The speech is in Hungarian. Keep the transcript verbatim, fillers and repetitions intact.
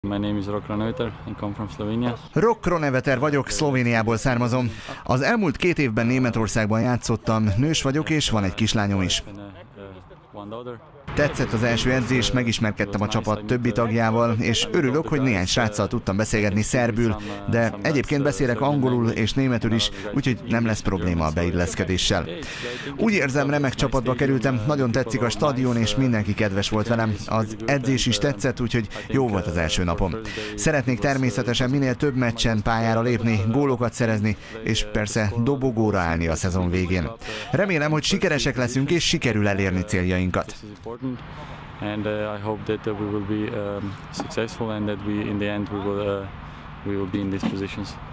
My name is Rok Kroneveter, I come from Slovenia. Rok Kroneveter vagyok, Szlovéniából származom. Az elmúlt két évben Németországban játszottam, nős vagyok és van egy kislányom is. Tetszett az első edzés, megismerkedtem a csapat többi tagjával, és örülök, hogy néhány sráccal tudtam beszélgetni szerbül, de egyébként beszélek angolul és németül is, úgyhogy nem lesz probléma a beilleszkedéssel. Úgy érzem, remek csapatba kerültem, nagyon tetszik a stadion, és mindenki kedves volt velem. Az edzés is tetszett, úgyhogy jó volt az első napom. Szeretnék természetesen minél több meccsen pályára lépni, gólokat szerezni, és persze dobogóra állni a szezon végén. Remélem, hogy sikeresek leszünk, és sikerül elérni céljainkat. And uh, I hope that uh, we will be um, successful and that we, in the end, we will uh, we will be in these positions.